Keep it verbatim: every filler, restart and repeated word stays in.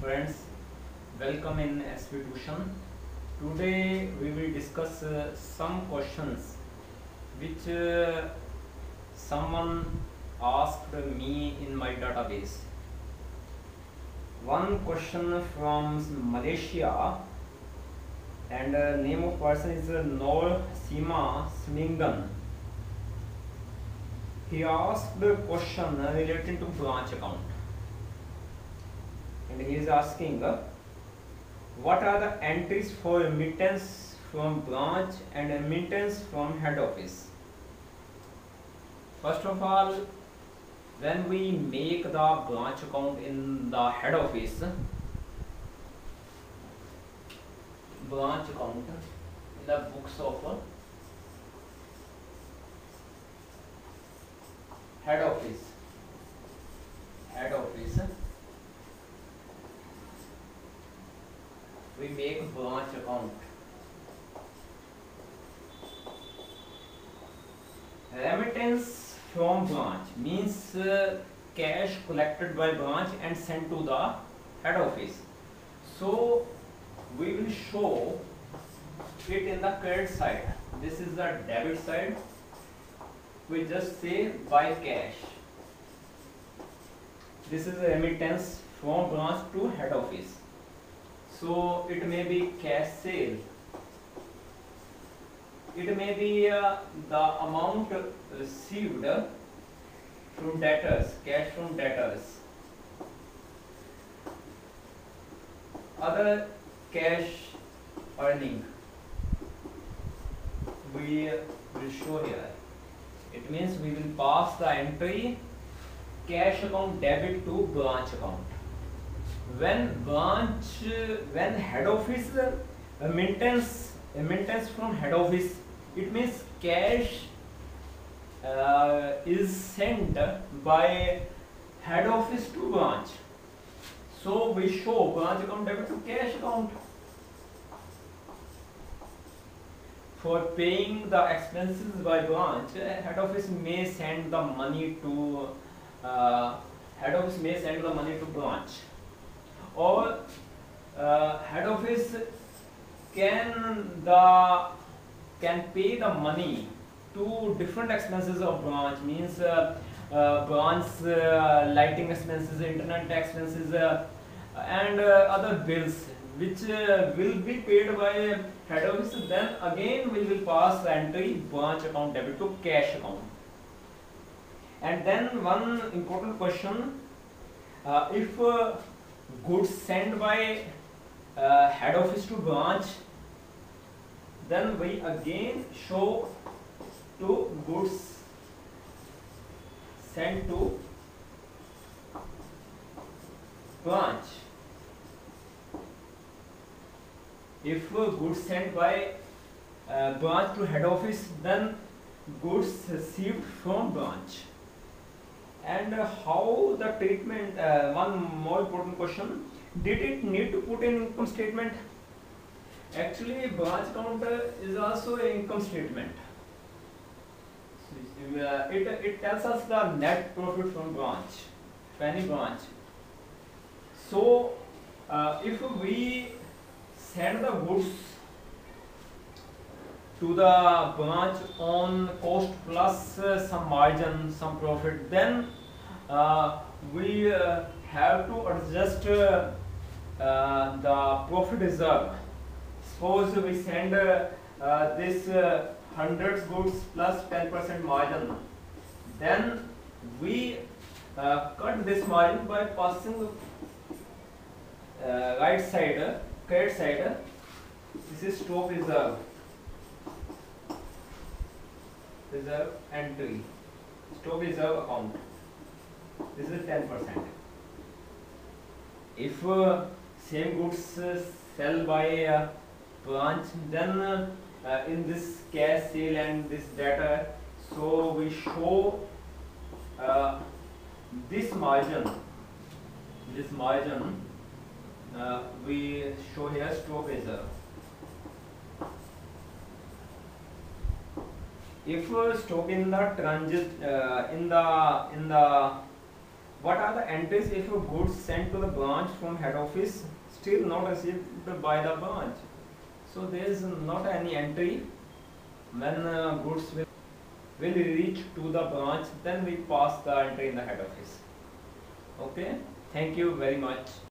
friends, welcome in S P Tuition. Today we will discuss uh, some questions which uh, someone asked me in my database. One question from Malaysia, and uh, name of person is uh, Noor Sima Smingan. He asked the question uh, relating to branch account, and he is asking uh, what are the entries for remittance from branch and remittance from head office. First of all, when we make the branch account in the head office, branch account in the books of head office, head office, we make branch account. Remittance from branch means uh, cash collected by branch and sent to the head office. So we will show it in the credit side. This is the debit side. We just say by cash. This is a remittance from branch to head office. So it may be cash sale. It may be uh, the amount received from debtors, cash from debtors. Other cash earning we will show here. It means we will pass the entry cash account debit to branch account. When branch, when head office remittance, remittance from head office, it means cash uh, is sent by head office to branch. So we show branch account debit to cash account. For paying the expenses by branch, head office may send the money to uh, head office may send the money to branch, or uh, head office can the can pay the money to different expenses of branch, means uh, uh, branch uh, lighting expenses, internet expenses, uh, and uh, other bills which uh, will be paid by head office. Then again we will pass the entry branch account debit to cash account. And then one important question, uh, if uh, goods sent by uh, head office to branch, then we again show to goods sent to branch. If uh, goods sent by uh, branch to head office, then goods received from branch. And uh, how the treatment, uh, one more important question, did it need to put in income statement? Actually, branch account uh, is also an income statement. So, uh, it, it tells us the net profit from branch, any branch. So uh, if we send the goods to the branch on cost plus uh, some margin, some profit, then uh, we uh, have to adjust uh, uh, the profit reserve. Suppose we send uh, uh, this uh, one hundred goods plus ten percent margin, then we uh, cut this margin by passing uh, right side, uh, credit side. Uh, this is stock reserve. Reserve entry, stock reserve account. This is ten percent. If uh, same goods uh, sell by uh, branch, then uh, uh, in this cash sale and this data, so we show uh, this margin. This margin uh, we show here stock reserve. If uh, stock in the transit uh, in the in the What are the entries if goods sent to the branch from head office still not received by the branch? So there is not any entry when uh, goods will, will reach to the branch, then we pass the entry in the head office. Okay, thank you very much.